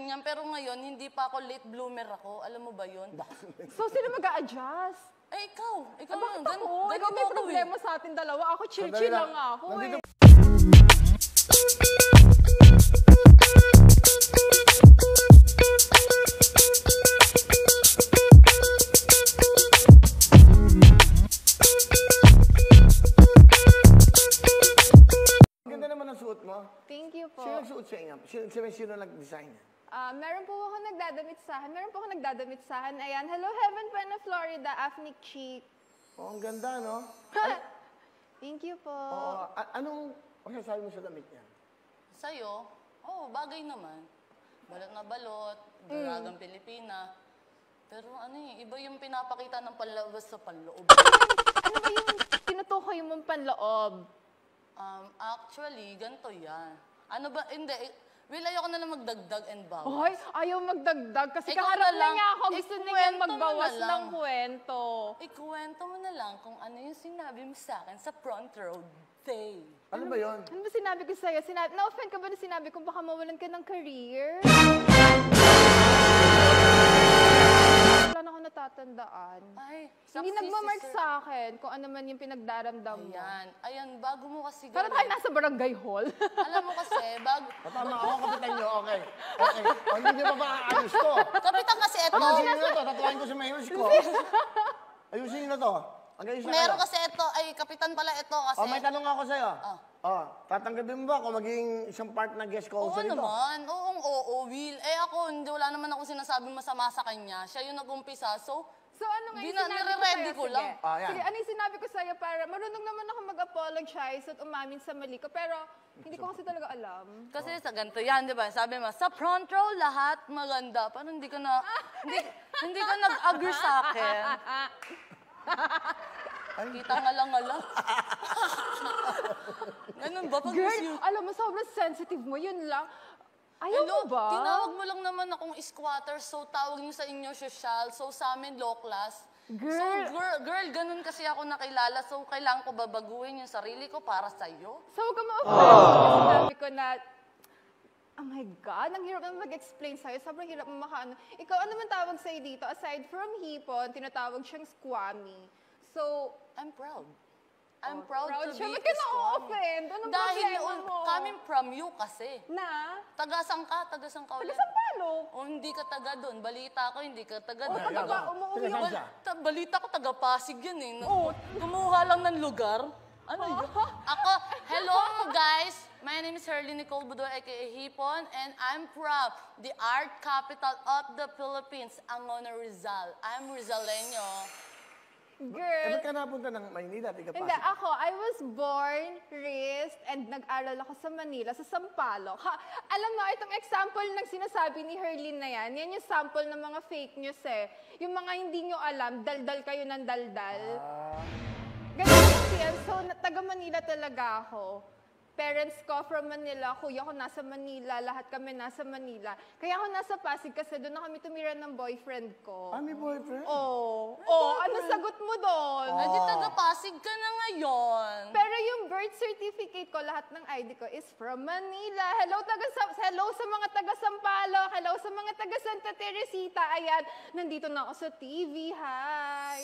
ganyan, pero ngayon, hindi pa ako late bloomer ako. Alam mo ba yun? So, sino mag-a-adjust? Eh, ikaw. Ikaw Bakit lang. ako? Ikaw may problema sa atin dalawa. Ako chill-chill lang ako eh. Suot mo? Thank you po. Sino nagsuot sa inyo? Sino nag-design? Meron po ako nagdadamit sa akin. Ayan, Hello Heaven Pena, Florida, Afnic Cheek. Oh, ang ganda, no? Thank you po. Anong masasabi mo sa damit niya? Sa'yo? Bagay naman. Balot na balot, dalagang Pilipina. Pero iba yung pinapakita ng panlabas sa panloob. Ano ba yung tinutukoy mong panloob? Actually, ganito yan. Ano ba? Hindi. Will, ayoko na lang magdagdag and bawas. Hoy, ayaw magdagdag kasi Ikaw kaharap na na niya ako. Gusto niya Ikwento mo magbawas na lang. ng kwento. Ikuwento mo na lang kung ano yung sinabi mo sa akin sa front row day. Ano ba yun? Ano ba sinabi ko sa'yo? Na-offend ka ba na sinabi kung baka mawalan ka ng career? Wala na ako natatandaan. Ay, Hindi nagmamark sa akin kung ano man yung pinagdaramdam mo. Ayan, bago mo kasi Para tayo nasa barangay hall. Alam mo kasi, Tama ako, kapitan nyo, okay. Hindi nyo pa maaayos to. Kapitan kasi ito. Ayusin nyo na to, tatuwain ko si Mayos ko. Ayusin nyo na to. Meron kasi ito, kapitan pala ito kasi. May tanong ako sa'yo. Tatanggapin mo ba kung maging isang part na guest ko sa dito? Oo naman, Will. Ako, wala naman ako sinasabing masama sa kanya. Siya yung nag-umpisa, so ano nga yung sinabi ko nire-ready ko lang. Sige, ano yung sinabi ko sa'yo para marunong naman ako mag-apologize at umamin sa mali ko, pero hindi ko kasi talaga alam. Kasi sa ganito yan, di ba? Sabi mo, sa front row lahat maganda. Paano hindi ka nag-agree sa akin? Kita nga lang. Ganun ba? Girl, alam mo, sobrang sensitive mo, yun lang. Ayaw mo ba? Tinawag mo lang naman akong squatter, so tawag niyo sa inyo social, so sa amin low class. Girl. So, girl, ganun kasi ako nakilala, so kailangan ko babaguhin yung sarili ko para sa'yo. So, huwag ka ma-offend. Sinabi ko na, oh my God, ang hirap naman mag-explain sa'yo. Sobrang hirap mo makaano. Ikaw, ano man tawag sa'yo dito? Aside from hipon, tinatawag siyang squammy. So, I'm proud. I'm proud to siya. be Ba't ka na-offend? Anong problema mo? Coming from you kasi. Na? Tagasang ka ulit. Taga-Sampalo? O hindi ka taga doon. Balita ko, hindi ka taga doon. Umuwi ka. Balita ko, taga Pasig yun eh. Kumuha lang ng lugar. Ano yun? Ako, hello guys. My name is Herly Nicole Budoy, aka Hipon, and I'm proud. The art capital of the Philippines, Angono Rizal. I'm Rizaleño. Girl. Ba't ka napunta ng Maynila? Hindi, ako, I was born, raised, and nag-aral ako sa Manila, sa Sampaloc. Alam mo, itong example ng sinasabi ni Herlyn na yan yung sample ng mga fake news eh. Yung mga hindi nyo alam, daldal kayo ng daldal. Ganun kasi yan. So, taga Manila talaga ako. Parents ko from Manila, kuya ko nasa Manila, lahat kami nasa Manila. Kaya ako nasa Pasig kasi doon na kami tumira ng boyfriend ko. May boyfriend? Ano sagot mo doon? Di taga Pasig ka na ngayon. Pero yung birth certificate ko, lahat ng ID ko is from Manila. Hello sa mga taga Sampaloc. Hello sa mga taga Santa Teresita. Ayan, nandito na ako sa TV. Hi!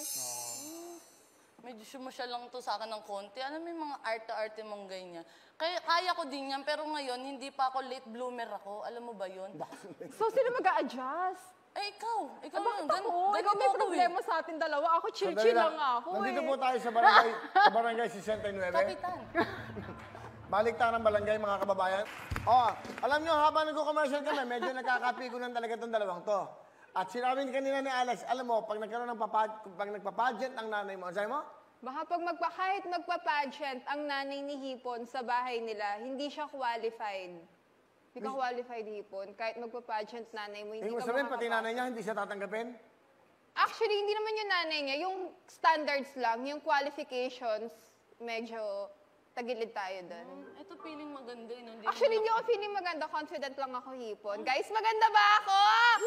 Medyo sumusya lang to sa akin ng konti. Alam mo yung mga arte-arte mong ganyan. Kaya ko din yan, pero ngayon, hindi pa ako late bloomer ako. Alam mo ba yun? So, sino mag-a-adjust? Ikaw Bakit lang. ako? Ikaw may problema sa atin dalawa. Ako chill-chill lang ako Nandito po tayo sa barangay 69. Kapitan. Baliktaran barangay, mga kababayan. Alam nyo, habang nag-commercial kami, medyo nakakapigo ng talaga itong dalawang to. At sinabi kanina ni Alex, alam mo, pag nagkaroon ng nagpa-pageant ang nanay mo, sabi mo? Baka kahit magpa-pageant ang nanay ni Hipon sa bahay nila, hindi siya qualified. Hindi ka qualified, Hipon. Kahit magpa-pageant nanay mo, hindi ka sabihin, pati nanay niya, hindi siya tatanggapin? Actually, hindi naman yung nanay niya. Yung standards lang, yung qualifications, medyo tagilid tayo doon. Ito feeling maganda yun. Actually, hindi ako feeling maganda. Confident lang ako, Hipon. Guys, maganda ba ako?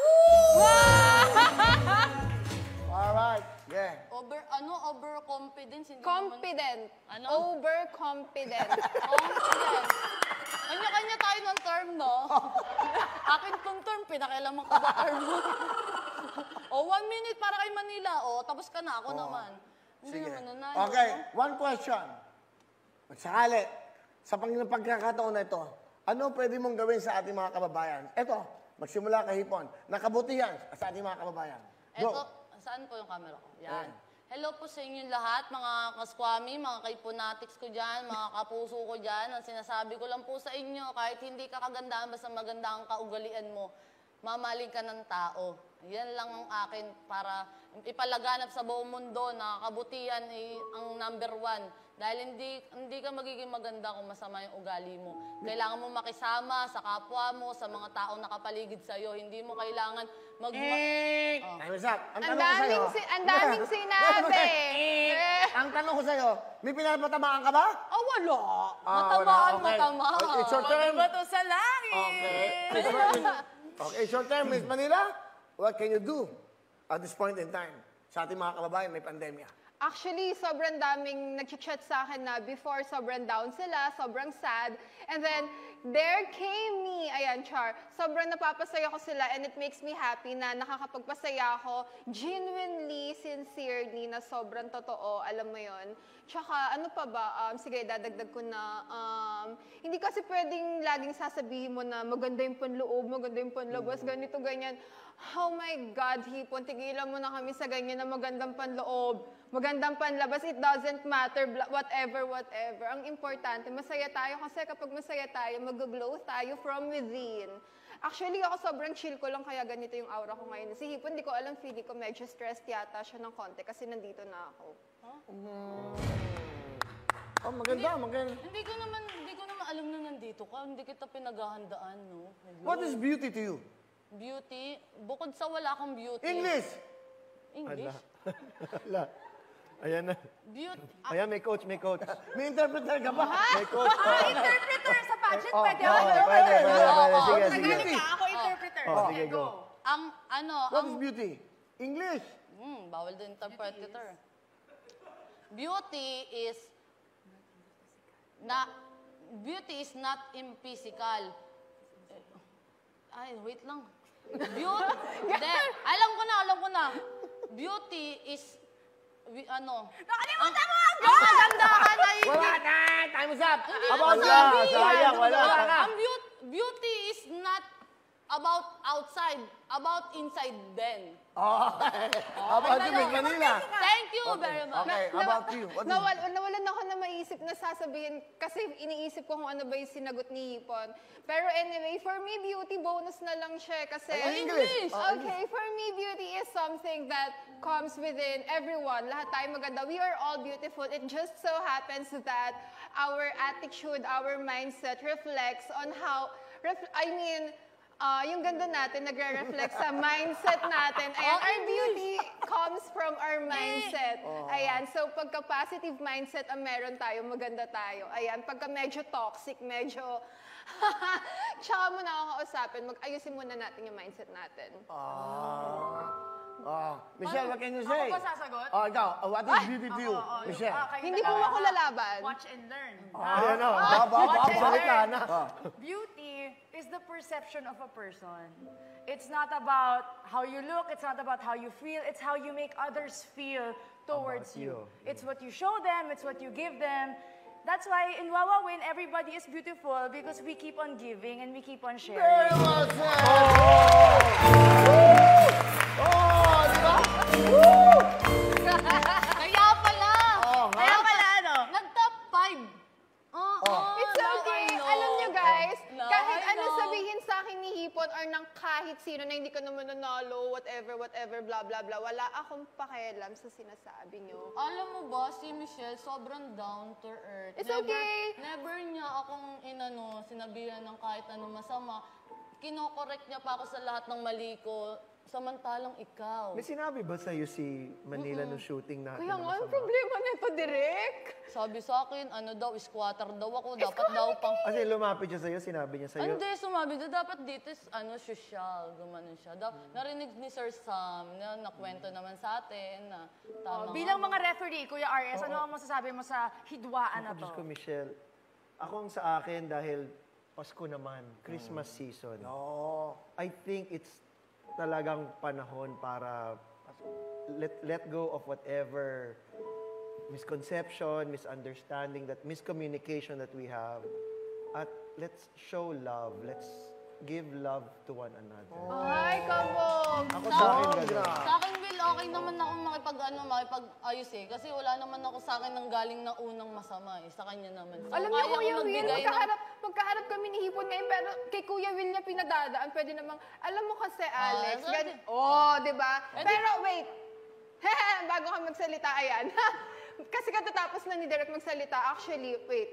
Alright, yeah. Overconfidence? Confident. Ano? Overconfident. Confident. Kanya-kanya tayo ng term, no? Akin tong term, pinakialaman ko ba term mo? O, 1 minute para kay Manila. O, tapos ka na. Ako naman. Hindi Sige. naman nanalo. Okay, one question. Magsakali, sa pagkakataon na ito, ano pwede mong gawin sa ating mga kababayan? Ito, magsimula kay Hipon. Nakabutihan sa ating mga kababayan. Go. Eto, saan po yung camera ko? Yan. Hello po sa inyong lahat, mga kaskwami, mga kaiponatics ko dyan, mga kapuso ko dyan. Ang sinasabi ko lang po sa inyo, kahit hindi ka kagandahan, basta maganda ang kaugalian mo, mamaling ka ng tao. Yan lang ang akin para ipalaganap sa buong mundo na kabutihan ay ang number 1. Dahil hindi ka magiging maganda kung masama yung ugali mo. Kailangan mo makisama sa kapwa mo, sa mga taong nakapaligid sa'yo. Hindi mo kailangan Time is up. Ang Ang tanong ko sa'yo. ang daming sinabi. Ang tanong ko sa'yo, may pinapatamaan ka ba? Oh, wala. Wala. Okay. Matamaan. It's your turn. Bato sa langit. Okay. Okay, it's your turn, Miss Manila. What can you do at this point in time? Sa ating mga kababayan, may pandemya. Actually, sobrang daming nag-chat sa akin na before, sobrang down sila, sobrang sad. And then, there came me. Ayan, Char. Sobrang napapasaya ko sila and it makes me happy na nakakapagpasaya ako genuinely, sincerely, na sobrang totoo. Alam mo yon. Tsaka, ano pa ba? Sige, dadagdag ko na. Hindi kasi pwedeng laging sasabihin mo na maganda yung panloob, maganda yung panlabas, ganito, ganyan. Oh my God, Hipon, tigilan mo na kami sa ganyan na magandang panloob, magandang panlabas, it doesn't matter, whatever. Ang importante, masaya tayo kasi kapag masaya tayo, mag-glow tayo from within. Actually, ako sobrang chill ko lang kaya ganito yung aura ko ngayon. Si Hipon, di ko alam, feeling ko medyo stressed yata siya ng konti kasi nandito na ako. Oh, maganda. Hindi ko naman alam na nandito ka. Hindi kita pinaghahandaan, no? Hello. What is beauty to you? Beauty? Bukod sa wala akong beauty. English! English? Ala. Ayan na. Beauty? Ayan, may coach. May interpreter ka ba? May coach. Interpreter sa pageant, pwede Oo, ako. pwede. Sige, sige. Magaling ka, ako interpreter. Oh, sige, Go. Ang, What is beauty? English! bawal din interpreter. Beauty is not in physical. Ay, wait lang. Beauty, alam ko na. Beauty is, Nakalimutan mo ang ang kagandahan ay, Wala na! Time is up! About sayang, wala. ang beauty is not about outside, about inside then. Okay. How about you, Miss Manila? Thank you very much. Okay, how about you? What is Nawalan ako na maisip na sasabihin kasi iniisip ko kung ano ba yung sinagot ni Hipon. Pero anyway, for me, beauty bonus na lang siya kasi... English! Okay, for me, beauty is something that comes within everyone. Lahat tayo maganda. We are all beautiful. It just so happens that our attitude, our mindset reflects on how... yung ganda natin nagre-reflect sa mindset natin. Ayan, our beauty comes from our mindset. Ayan, so pagka positive mindset ang meron tayo, maganda tayo. Ayan, pagka medyo toxic, medyo... Tsaka mo na ako kausapin, mag-ayusin muna natin yung mindset natin. Michelle, what can you say? Ako ba sasagot? Ikaw, what is beauty to you? Michelle. Hindi po ako lalaban. Watch and learn. Ayan o. Watch and Salita learn. na. Beauty is the perception of a person. It's not about how you look, it's not about how you feel, it's how you make others feel towards About you. you. It's what you show them, it's what you give them. That's why in Wawa Win, everybody is beautiful because we keep on giving and we keep on sharing. Very well said! Di ba? Kaya pala! Kaya pala, ano? Nag-top 5. It's okay. Alam nyo guys, kahit ano sabihin sa akin ni Hipon or ng kahit sino na hindi ka naman nanalo, whatever, blah, blah, blah, wala akong pakialam sa sinasabi nyo. Alam mo ba, si Michelle sobrang down to earth. It's okay. Never niya akong sinabihan ng kahit ano masama. Kinokorek niya pa ako sa lahat ng mali ko. Samantalang ikaw. May sinabi ba sa'yo si Manila nung shooting natin? Kaya na nga, ang masama? problema nito, Direk. Sabi sa akin, squatter daw ako. Dapat daw pang... Kasi lumapit siya sa'yo, sinabi niya sa'yo. Hindi, sumabi daw, dapat dito is, social, gumanon siya. Narinig ni Sir Sam, na nakwento naman sa atin, na tama Bilang mga referee, Kuya RS, ano ang masasabi mo sa hidwaan na to? Diyos ko, Michelle, akong sa akin dahil Pasko naman, Christmas season. Oo. I think it's talagang panahon para let go of whatever misconception, misunderstanding, that miscommunication that we have. At let's show love. Let's give love to one another. Ay, kabog! Ako sa akin, gano'n. Sa akin, Will, okay naman ako makipag-ayos eh. Kasi wala naman ako sa akin nang galing na unang masama eh. Sa kanya naman. So, Alam niyo, kaya ko Kuya Will, magbigay ng- magkaharap kami ni Hipon ngayon, pero kay Kuya Will niya pinadadaan. Pwede namang, alam mo kasi, Alex, sabi. di ba? Pero wait, bago ka magsalita, ayan. Kasi katatapos na ni Derek magsalita, actually, wait.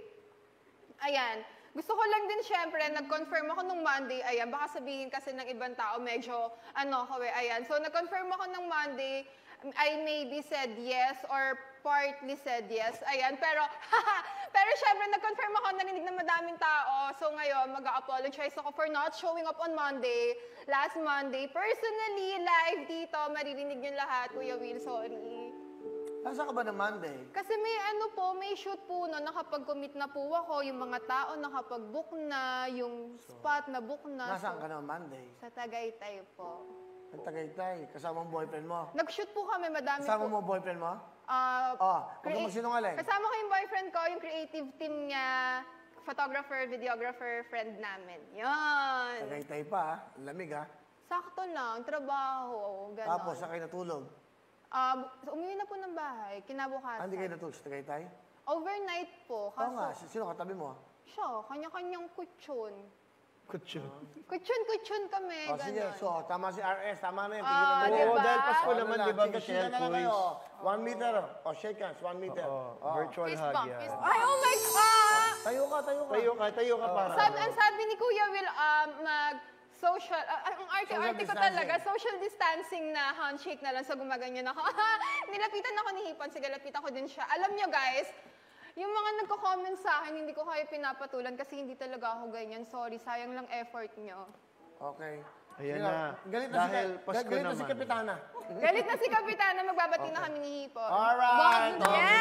Ayan. Gusto ko lang din, syempre, nag-confirm ako nung Monday, ayan, baka sabihin kasi ng ibang tao, medyo, ayan. So, nag-confirm ako nung Monday, I maybe said yes or partly said yes, ayan. Pero, pero syempre, nag-confirm ako, narinig ng madaming tao. So, ngayon, mag-apologize ako for not showing up on Monday, last Monday. Personally, live dito, maririnig niyo lahat, Kuya Will, sorry. Nasaan ka ba ng Monday? Kasi may shoot po no, nakapag-commit na po ako, yung mga tao nakapag-book na, yung spot na book na. Nasaan ka ng Monday? Sa Tagaytay po. Ang Tagaytay. Kasama ang boyfriend mo. Nag-shoot po kami, madami Kasama po. mo ang boyfriend mo? Ah, Huwag kang magsinungaling. Kasama ko yung boyfriend ko, yung creative team niya, photographer, videographer, friend namin. Yan. Tagaytay pa, ha? Ang lamig, ha? Sakto lang, trabaho, gano'n. Tapos, saan kayo natulog? Umuwi na po ng bahay, kinabukasan. Hindi kayo natulog sa Tagaytay? Overnight po. Oo nga. Kaso, Sino katabi mo? siya, kanya-kanyang kutsyon. Kutsyon. Kutsyon kami, Sige, gano'n. so, tama si RS. Tama na yun. Ah, Tigilan mo. diba? Oo, dahil Pasko Ano naman, na, di ba, chika-chika Michelle na lang Cruz? kayo. 1 meter. O, shake hands, 1 meter. Oo, virtual Fist hug bump, yan. fist bump. Ay, oh my God! Tayo ka. Tayo ka para. Ang sabi ni Kuya Will, mag-social, ang arte-arte ko distancing. talaga, social distancing na handshake na lang, so gumaganyan ako. Nilapitan ako ni Hipon, sige, lapitan ko din siya. Alam nyo guys, yung mga nagko-comment sa akin, hindi ko kayo pinapatulan kasi hindi talaga ako ganyan. Sorry, sayang lang effort nyo. Okay. Ayan Sino? na. Galit na Dahil si, Pasko galit na si naman. Kapitana. Galit na si Kapitana, magbabati na kami ni Hipon. Alright.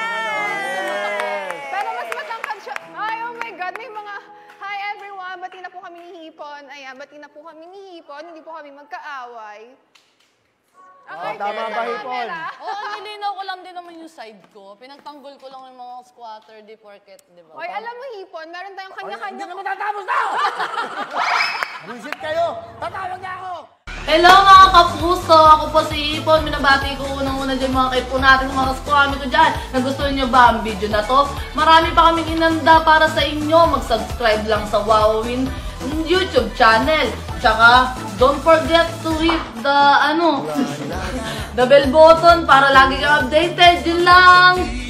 Pero mas matangkad siya. Ay, oh my God, may mga, hi everyone, bati na po kami ni Hipon. Ayan, bati na po kami ni Hipon, hindi po kami magkaaway. Okay, tama ba, Hipon? Oo, nilinaw ko lang din naman yung side ko. Pinagtanggol ko lang yung mga squatter, di porket, di ba? Oy, alam mo, Hipon, meron tayong Hindi kanya-kanya. na matatapos na! Buisit kayo! Tatawag na ako! Hello mga kapuso! Ako po si Hipon. Minabati ko unang-una dyan mga kaipo natin, mga kaskwami ko dyan. Nagustuhan nyo ba ang video na to? Marami pa kaming inanda para sa inyo. Mag-subscribe lang sa Wowin YouTube channel. Tsaka, don't forget to hit the, the bell button para lagi kang updated. Yun lang!